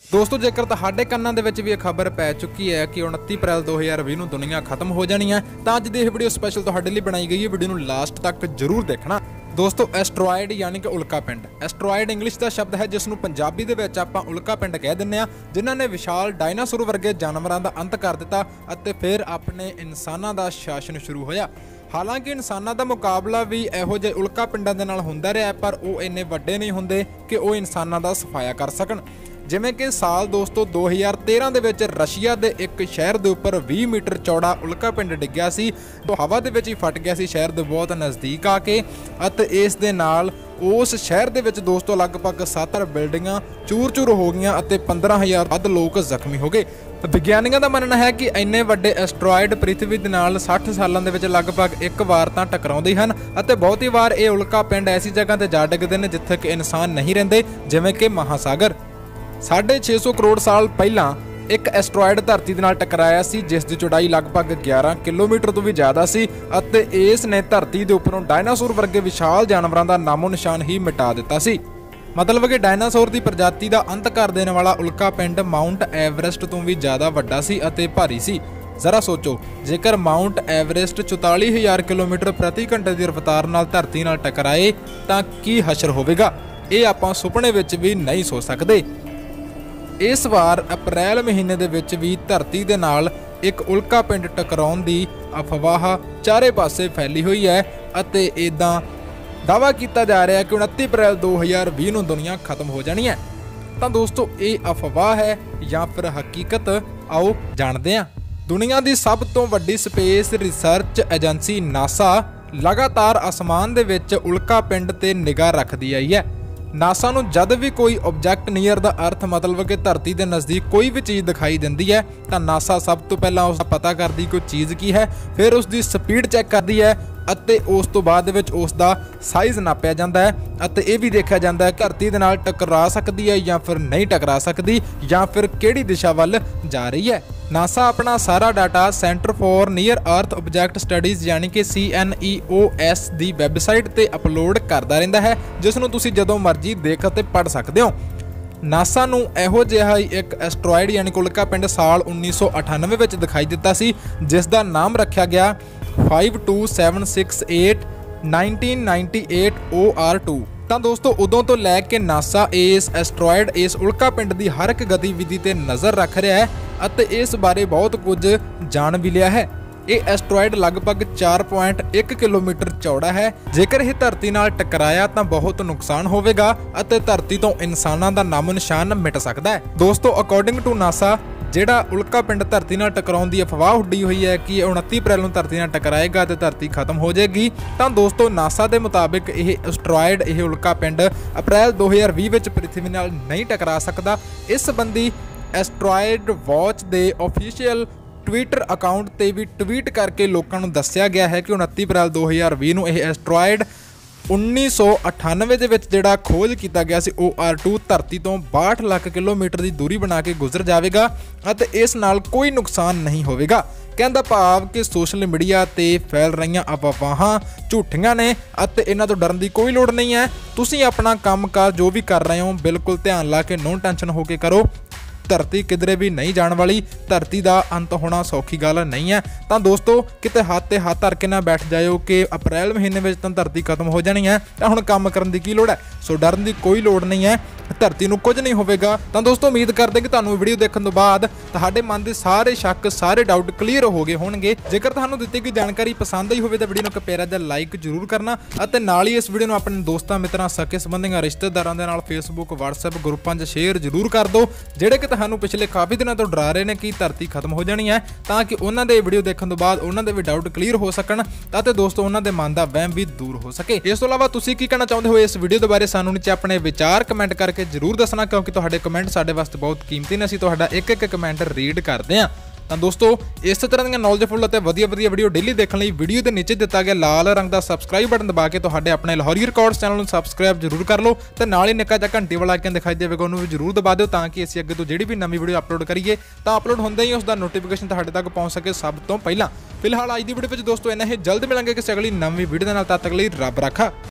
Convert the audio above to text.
ਦੋਸਤੋ ਜੇਕਰ ਤੁਹਾਡੇ ਕੰਨਾਂ ਦੇ ਵਿੱਚ ਵੀ ਇਹ ਖਬਰ ਪੈ ਚੁੱਕੀ ਹੈ ਕਿ 29 ਅਪ੍ਰੈਲ 2020 ਨੂੰ ਦੁਨੀਆ ਖਤਮ ਹੋ ਜਾਣੀ ਹੈ ਤਾਂ ਅੱਜ ਦੀ ਇਹ ਵੀਡੀਓ ਸਪੈਸ਼ਲ ਤੁਹਾਡੇ ਲਈ ਬਣਾਈ ਗਈ ਹੈ। ਵੀਡੀਓ ਨੂੰ ਲਾਸਟ ਤੱਕ ਜ਼ਰੂਰ ਦੇਖਣਾ। ਦੋਸਤੋ ਐਸਟਰੋਇਡ ਯਾਨੀ ਕਿ ਉਲਕਾ ਪਿੰਡ। ਐਸਟਰੋਇਡ ਇੰਗਲਿਸ਼ ਦਾ ਸ਼ਬਦ ਹੈ ਜਿਸ ਨੂੰ ਪੰਜਾਬੀ ਦੇ ਵਿੱਚ ਆਪਾਂ ਉਲਕਾ ਪਿੰਡ ਕਹਿ ਦਿੰਦੇ ਆ, ਜਿਨ੍ਹਾਂ ਨੇ ਵਿਸ਼ਾਲ ਡਾਇਨਾਸੌਰ ਵਰਗੇ ਜਾਨਵਰਾਂ ਦਾ ਅੰਤ ਕਰ ਦਿੱਤਾ ਅਤੇ ਫਿਰ ਆਪਣੇ ਇਨਸਾਨਾਂ ਦਾ ਸ਼ਾਸਨ ਸ਼ੁਰੂ ਹੋਇਆ। ਹਾਲਾਂਕਿ ਇਨਸਾਨਾਂ ਦਾ ਮੁਕਾਬਲਾ ਵੀ ਇਹੋ ਜਿਹੇ ਉਲਕਾ ਪਿੰਡਾਂ ਦੇ ਨਾਲ ਹੁੰਦਾ ਰਿਹਾ, ਪਰ ਉਹ ਇੰਨੇ ਵੱਡੇ ਨਹੀਂ ਹੁੰਦੇ ਕਿ ਉਹ ਇਨਸਾਨਾਂ ਦਾ ਸਫਾਇਆ ਕਰ ਸਕਣ। ਜਿਵੇਂ ਕਿ ਸਾਲ ਦੋਸਤੋ 2013 ਦੇ ਵਿੱਚ ਰਸ਼ੀਆ ਦੇ ਇੱਕ ਸ਼ਹਿਰ ਦੇ ਉੱਪਰ 20 ਮੀਟਰ ਚੌੜਾ ਉਲਕਾ ਪਿੰਡ ਡਿੱਗਿਆ ਸੀ, ਜੋ ਹਵਾ ਦੇ ਵਿੱਚ ਹੀ ਫਟ ਗਿਆ ਸੀ ਸ਼ਹਿਰ ਦੇ ਬਹੁਤ ਨਜ਼ਦੀਕ ਆ ਕੇ, ਅਤੇ ਇਸ ਦੇ ਨਾਲ ਉਸ ਸ਼ਹਿਰ ਦੇ ਵਿੱਚ ਦੋਸਤੋ ਲਗਭਗ 7 ਬਿਲਡਿੰਗਾਂ ਚੂਰ-ਚੂਰ ਹੋ ਗਈਆਂ ਅਤੇ 15,000 ਵੱਧ ਲੋਕ ਜ਼ਖਮੀ ਹੋ ਗਏ। ਵਿਗਿਆਨੀਆਂ ਦਾ ਮੰਨਣਾ ਹੈ ਕਿ ਇੰਨੇ ਵੱਡੇ ਐਸਟਰੋਇਡ ਪ੍ਰਿਥਵੀ ਦੇ ਨਾਲ 60 ਸਾਲਾਂ ਦੇ ਵਿੱਚ ਲਗਭਗ ਇੱਕ ਵਾਰ ਤਾਂ ਟਕਰਾਉਂਦੇ ਹਨ ਅਤੇ ਬਹੁਤੀ ਵਾਰ ਇਹ ਉਲਕਾ ਪਿੰਡ ਐਸੀ ਜਗ੍ਹਾ ਤੇ ਜਾ ਡਿੱਗਦੇ ਨੇ ਜਿੱਥੇ ਕਿ ਇਨਸਾਨ ਨਹੀਂ ਰਹਿੰਦੇ, ਜਿਵੇਂ ਕਿ ਮਹਾਸਾਗਰ। 650 ਕਰੋੜ ਸਾਲ ਪਹਿਲਾਂ ਇੱਕ ਐਸਟਰੋਇਡ ਧਰਤੀ ਦੇ ਨਾਲ ਟਕਰਾਇਆ ਸੀ, ਜਿਸ ਦੀ ਚੌੜਾਈ ਲਗਭਗ 11 ਕਿਲੋਮੀਟਰ ਤੋਂ ਵੀ ਜ਼ਿਆਦਾ ਸੀ ਅਤੇ ਇਸ ਨੇ ਧਰਤੀ ਦੇ ਉੱਪਰੋਂ ਡਾਇਨਾਸੌਰ ਵਰਗੇ ਵਿਸ਼ਾਲ ਜਾਨਵਰਾਂ ਦਾ ਨਾਮੋ ਨਿਸ਼ਾਨ ਹੀ ਮਿਟਾ ਦਿੱਤਾ ਸੀ। ਮਤਲਬ ਕਿ ਡਾਇਨਾਸੌਰ ਦੀ ਪ੍ਰਜਾਤੀ ਦਾ ਅੰਤ ਕਰ ਦੇਣ ਵਾਲਾ ਉਲਕਾ ਪਿੰਡ ਮਾਊਂਟ ਐਵਰੈਸਟ ਤੋਂ ਵੀ ਜ਼ਿਆਦਾ ਵੱਡਾ ਸੀ ਅਤੇ ਭਾਰੀ ਸੀ। ਜ਼ਰਾ ਸੋਚੋ, ਜੇਕਰ ਮਾਊਂਟ ਐਵਰੈਸਟ 44,000 ਕਿਲੋਮੀਟਰ ਪ੍ਰਤੀ ਘੰਟੇ ਦੀ ਰਫ਼ਤਾਰ ਨਾਲ ਧਰਤੀ ਨਾਲ ਟਕਰਾਏ ਤਾਂ ਕੀ ਹਸ਼ਰ ਹੋਵੇਗਾ, ਇਹ ਆਪਾਂ ਸੁਪਨੇ ਵਿੱਚ ਵੀ ਨਹੀਂ ਸੋਚ ਸਕਦੇ। ਇਸ ਵਾਰ ਅਪ੍ਰੈਲ ਮਹੀਨੇ ਦੇ ਵਿੱਚ ਵੀ ਧਰਤੀ ਦੇ ਨਾਲ ਇੱਕ ਉਲਕਾ ਪਿੰਡ ਟਕਰਾਉਣ ਦੀ ਅਫਵਾਹ ਚਾਰੇ ਪਾਸੇ ਫੈਲੀ ਹੋਈ ਹੈ ਅਤੇ ਇਦਾਂ ਦਾਅਵਾ ਕੀਤਾ ਜਾ ਰਿਹਾ ਹੈ ਕਿ 29 ਅਪ੍ਰੈਲ 2020 ਨੂੰ ਦੁਨੀਆ ਖਤਮ ਹੋ ਜਾਣੀ ਹੈ। ਤਾਂ ਦੋਸਤੋ ਇਹ ਅਫਵਾਹ ਹੈ ਜਾਂ ਫਿਰ ਹਕੀਕਤ, ਆਓ ਜਾਣਦੇ ਹਾਂ। ਦੁਨੀਆ ਦੀ ਸਭ ਤੋਂ ਵੱਡੀ ਸਪੇਸ ਰਿਸਰਚ ਏਜੰਸੀ ਨਾਸਾ ਲਗਾਤਾਰ ਅਸਮਾਨ ਦੇ ਵਿੱਚ ਉਲਕਾ ਪਿੰਡ ਤੇ ਨਿਗਾਹ ਰੱਖਦੀ ਆਈ ਹੈ। ਨਾਸਾ ਨੂੰ ਜਦ ਵੀ ਕੋਈ ਆਬਜੈਕਟ ਨੀਅਰ ਦਾ ਅਰਥ ਮਤਲਬ ਕਿ ਧਰਤੀ ਦੇ ਨਜ਼ਦੀਕ ਕੋਈ ਵੀ ਚੀਜ਼ ਦਿਖਾਈ ਦਿੰਦੀ ਹੈ ਤਾਂ ਨਾਸਾ ਸਭ ਤੋਂ ਪਹਿਲਾਂ ਉਸ ਦਾ ਪਤਾ ਕਰਦੀ ਕੋਈ ਚੀਜ਼ ਕੀ ਹੈ, ਫਿਰ ਉਸ ਦੀ ਸਪੀਡ ਚੈੱਕ ਕਰਦੀ ਹੈ ਅਤੇ ਉਸ ਤੋਂ ਬਾਅਦ ਦੇ ਵਿੱਚ ਉਸ ਦਾ ਸਾਈਜ਼ ਨਾਪਿਆ ਜਾਂਦਾ ਹੈ ਅਤੇ ਇਹ ਵੀ ਦੇਖਿਆ ਜਾਂਦਾ ਹੈ ਧਰਤੀ ਦੇ ਨਾਲ ਟਕਰਾ ਸਕਦੀ ਹੈ ਜਾਂ ਫਿਰ ਨਹੀਂ ਟਕਰਾ ਸਕਦੀ ਜਾਂ ਫਿਰ ਕਿਹੜੀ ਦਿਸ਼ਾ ਵੱਲ ਜਾ ਰਹੀ ਹੈ। ਨਾਸਾ ਆਪਣਾ ਸਾਰਾ data centre for near earth object studies ਯਾਨੀ ਕਿ CNEOS ਦੀ ਵੈਬਸਾਈਟ ਤੇ ਅਪਲੋਡ ਕਰਦਾ ਰਹਿੰਦਾ ਹੈ, ਜਿਸ ਨੂੰ ਤੁਸੀਂ ਜਦੋਂ ਮਰਜ਼ੀ ਦੇਖ ਅਤੇ ਪੜ੍ਹ ਸਕਦੇ ਹੋ। ਨਾਸਾ ਨੂੰ ਇਹੋ ਜਿਹਾ ਹੀ ਇੱਕ ਐਸਟਰੋਇਡ ਯਾਨੀ ਕਿ ਉਲਕਾ ਪਿੰਡ ਸਾਲ 1998 ਵਿੱਚ ਦਿਖਾਈ ਦਿੱਤਾ ਸੀ, ਜਿਸ ਦਾ ਨਾਮ ਰੱਖਿਆ ਗਿਆ 52768 1998 OR2। ਤਾਂ ਦੋਸਤੋ ਉਦੋਂ ਤੋਂ ਲੈ ਕੇ ਨਾਸਾ ਇਸ ਐਸਟਰੋਇਡ ਇਸ ਉਲਕਾ ਪਿੰਡ ਦੀ ਹਰ ਇੱਕ ਗਤੀਵਿਧੀ ਤੇ ਨਜ਼ਰ ਰੱਖ ਰਿਹਾ ਹੈ ਅਤੇ ਇਸ ਬਾਰੇ ਬਹੁਤ ਕੁਝ ਜਾਣ ਵੀ ਲਿਆ ਹੈ। ਇਹ ਐਸਟਰੋਇਡ ਲਗਭਗ 4.1 ਕਿਲੋਮੀਟਰ ਚੌੜਾ ਹੈ। ਜੇਕਰ ਇਹ ਧਰਤੀ ਨਾਲ ਟਕਰਾਇਆ ਤਾਂ ਬਹੁਤ ਨੁਕਸਾਨ ਹੋਵੇਗਾ ਅਤੇ ਧਰਤੀ ਤੋਂ ਇਨਸਾਨਾਂ ਦਾ ਨਾਮੋ ਨਿਸ਼ਾਨ ਮਿਟ ਸਕਦਾ ਹੈ। ਦੋਸਤੋ ਅਕੋਰਡਿੰਗ ਟੂ ਨਾਸਾ ਜਿਹੜਾ ਉਲਕਾ ਪਿੰਡ ਧਰਤੀ ਨਾਲ ਟਕਰਾਉਣ ਦੀ ਅਫਵਾਹ ਉੱਡੀ ਹੋਈ ਹੈ ਕਿ 29 ਅਪ੍ਰੈਲ ਨੂੰ ਧਰਤੀ ਨਾਲ ਟਕਰਾਏਗਾ ਤੇ ਧਰਤੀ ਖਤਮ ਹੋ ਜਾਏਗੀ, ਤਾਂ ਦੋਸਤੋ ਨਾਸਾ ਦੇ ਮੁਤਾਬਿਕ ਇਹ ਐਸਟਰੋਇਡ ਇਹ ਉਲਕਾ ਪਿੰਡ ਅਪ੍ਰੈਲ 2020 ਵਿੱਚ ਪ੍ਰਿਥਵੀ ਨਾਲ ਨਹੀਂ ਟਕਰਾ ਸਕਦਾ। ਇਸ ਸੰਬੰਧੀ ਐਸਟਰੋਇਡ ਵਾਚ ਦੇ ਆਫੀਸ਼ੀਅਲ ਟਵਿੱਟਰ ਅਕਾਊਂਟ ਤੇ ਵੀ ਟਵੀਟ ਕਰਕੇ ਲੋਕਾਂ ਨੂੰ ਦੱਸਿਆ ਗਿਆ ਹੈ ਕਿ 29 ਅਪ੍ਰੈਲ 2020 ਨੂੰ ਇਹ ਐਸਟਰੋਇਡ 1998 ਦੇ ਵਿੱਚ ਜਿਹੜਾ ਖੋਜ ਕੀਤਾ ਗਿਆ ਸੀ OR2 ਧਰਤੀ ਤੋਂ 62 ਲੱਖ ਕਿਲੋਮੀਟਰ ਦੀ ਦੂਰੀ ਬਣਾ ਕੇ ਗੁਜ਼ਰ ਜਾਵੇਗਾ ਅਤੇ ਇਸ ਨਾਲ ਕੋਈ ਨੁਕਸਾਨ ਨਹੀਂ ਹੋਵੇਗਾ। ਕਹਿੰਦਾ ਭਾਵ ਕਿ ਸੋਸ਼ਲ ਮੀਡੀਆ ਤੇ ਫੈਲ ਰਹੀਆਂ ਅਫਵਾਹਾਂ ਝੂਠੀਆਂ ਨੇ ਅਤੇ ਇਹਨਾਂ ਤੋਂ ਡਰਨ ਦੀ ਕੋਈ ਲੋੜ ਨਹੀਂ ਹੈ। ਤੁਸੀਂ ਆਪਣਾ ਕੰਮਕਾਰ ਜੋ ਵੀ ਕਰ ਰਹੇ ਹੋ ਬਿਲਕੁਲ ਧਿਆਨ ਲਾ ਕੇ ਨੋ ਟੈਨਸ਼ਨ ਹੋ ਕੇ ਕਰੋ। ਧਰਤੀ ਕਿਧਰੇ ਵੀ ਨਹੀਂ ਜਾਣ ਵਾਲੀ, ਧਰਤੀ ਦਾ ਅੰਤ ਹੋਣਾ ਸੌਖੀ ਗੱਲ ਨਹੀਂ ਹੈ। ਤਾਂ ਦੋਸਤੋ ਕਿਤੇ ਹੱਥ ਤੇ ਹੱਥ ਧਰ ਕੇ ਨਾ ਬੈਠ ਜਾਇਓ ਕਿ ਅਪ੍ਰੈਲ ਮਹੀਨੇ ਵਿੱਚ ਤਾਂ ਧਰਤੀ ਖਤਮ ਹੋ ਜਾਣੀ ਹੈ ਤਾਂ ਹੁਣ ਕੰਮ ਕਰਨ ਦੀ ਕੀ ਲੋੜ ਹੈ। ਸੋ ਡਰਨ ਦੀ ਕੋਈ ਲੋੜ ਨਹੀਂ ਹੈ, ਧਰਤੀ ਨੂੰ ਕੁਝ ਨਹੀਂ ਹੋਵੇਗਾ। ਤਾਂ ਦੋਸਤੋ ਉਮੀਦ ਕਰਦੇ ਕਿ ਤੁਹਾਨੂੰ ਵੀਡੀਓ ਦੇਖਣ ਤੋਂ ਬਾਅਦ ਤੁਹਾਡੇ ਮਨ ਦੇ ਸਾਰੇ ਸ਼ੱਕ ਸਾਰੇ ਡਾਊਟ ਕਲੀਅਰ ਹੋ ਗਏ ਹੋਣਗੇ। ਜੇਕਰ ਤੁਹਾਨੂੰ ਦਿੱਤੀ ਗਈ ਜਾਣਕਾਰੀ ਪਸੰਦ ਆਈ ਹੋਵੇ ਤਾਂ ਵੀਡੀਓ ਨੂੰ ਇੱਕ ਪਿਆਰਾ ਜਿਹਾ ਲਾਈਕ ਜ਼ਰੂਰ ਕਰਨਾ ਅਤੇ ਨਾਲ ਹੀ ਇਸ ਵੀਡੀਓ ਨੂੰ ਆਪਣੇ ਦੋਸਤਾਂ ਮਿੱਤਰਾਂ ਸਕੇ ਸੰਬੰਧੀਆਂ ਰਿਸ਼ਤੇਦਾਰਾਂ ਦੇ ਨਾਲ ਫੇਸਬੁੱਕ WhatsApp ਗਰੁੱਪਾਂ 'ਚ ਸ਼ੇਅਰ ਜ਼ਰੂਰ ਕਰ ਦਿਓ, ਜਿਹੜੇ ਕਿ ਤੁਹਾਨੂੰ ਪਿਛਲੇ ਕਾਫੀ ਦਿਨਾਂ ਤੋਂ ਡਰਾ ਰਹੇ ਨੇ ਕਿ ਧਰਤੀ ਖਤਮ ਹੋ ਜਾਣੀ ਹੈ, ਤਾਂ ਕਿ ਉਹਨਾਂ ਦੇ ਵੀਡੀਓ ਦੇਖਣ ਤੋਂ ਬਾਅਦ ਉਹਨਾਂ ਦੇ ਵੀ ਡਾਊਟ ਕਲੀਅਰ ਹੋ ਸਕਣ ਅਤੇ ਦੋਸਤੋ ਉਹਨਾਂ ਦੇ ਮਨ ਦਾ ਵਹਿਮ ਵੀ ਦੂਰ ਹੋ ਸਕੇ। ਇਸ ਤੋਂ ਇਲਾਵਾ ਤੁਸੀਂ ਕੀ ਕਹਿਣਾ ਚਾਹੁੰਦੇ ਹੋ ਇਸ ਵੀਡੀਓ ਦੇ ਬਾਰੇ ਸਾਨੂੰ ਨੀਚੇ ਆਪਣੇ ਵਿਚਾਰ ਕਮੈਂਟ ਕਰਕੇ ਜ਼ਰੂਰ ਦੱਸਣਾ, ਕਿਉਂਕਿ ਤੁਹਾਡੇ ਕਮੈਂਟ ਸਾਡੇ ਵਾਸਤੇ ਬਹੁਤ ਕੀਮਤੀ ਨੇ। ਅਸੀਂ ਤੁਹਾਡਾ ਇੱਕ ਇੱਕ ਕਮੈਂਟ ਰੀਡ ਕਰਦੇ ਹਾਂ। ਤਾਂ ਦੋਸਤੋ ਇਸ ਤਰ੍ਹਾਂ ਦੀਆਂ ਨੌਲੇਜਫੁਲ ਅਤੇ ਵਧੀਆ ਵੀਡੀਓ ਡੇਲੀ ਦੇਖਣ ਲਈ ਵੀਡੀਓ ਦੇ ਨੀਚੇ ਦਿੱਤਾ ਗਿਆ ਲਾਲ ਰੰਗ ਦਾ ਸਬਸਕ੍ਰਾਈਬ ਬਟਨ ਦਬਾ ਕੇ ਤੁਹਾਡੇ ਆਪਣੇ ਲਾਹੌਰੀ ਰਿਕਾਰਡਸ ਚੈਨਲ ਨੂੰ ਸਬਸਕ੍ਰਾਈਬ ਜ਼ਰੂਰ ਕਰ ਲਓ ਤੇ ਨਾਲ ਹੀ ਨਿੱਕਾ ਜਿਹਾ ਘੰਟੀ ਵਾਲਾ ਆਈਕਨ ਦਿਖਾਈ ਦੇਵੇਗਾ, ਉਹਨੂੰ ਵੀ ਜ਼ਰੂਰ ਦਬਾ ਦਿਓ ਤਾਂ ਕਿ ਅਸੀਂ ਅੱਗੇ ਤੋਂ ਜਿਹੜੀ ਵੀ ਨਵੀਂ ਵੀਡੀਓ ਅਪਲੋਡ ਕਰੀਏ ਤਾਂ ਅਪਲੋਡ ਹੁੰਦੇ ਹੀ ਉਸ ਦਾ ਨੋਟੀਫਿਕੇਸ਼ਨ ਤੁਹਾਡੇ ਤੱਕ ਪਹੁੰਚ ਸਕੇ ਸਭ ਤੋਂ ਪਹਿਲਾਂ। ਫਿਲਹਾਲ ਅੱਜ ਦੀ ਵੀਡੀਓ ਵਿੱਚ ਦੋਸਤੋ ਇੰਨਾ ਹੀ, ਜਲਦ ਮਿਲਾਂਗੇ ਕਿਸੇ ਅਗਲੀ ਨਵੀਂ ਵੀਡੀਓ ਦੇ ਨਾਲ। ਤਦ ਤੱਕ ਲਈ ਰੱਬ ਰਾਖਾ।